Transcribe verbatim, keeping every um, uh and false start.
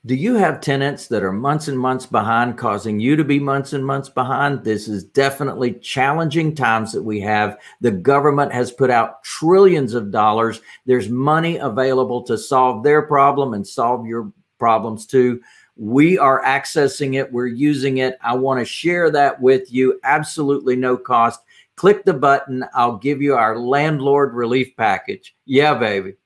Do you have tenants that are months and months behind, causing you to be months and months behind? This is definitely challenging times that we have. The government has put out trillions of dollars. There's money available to solve their problem and solve your problems too. We are accessing it. We're using it. I want to share that with you. Absolutely no cost. Click the button. I'll give you our Landlord Relief Package. Yeah, baby.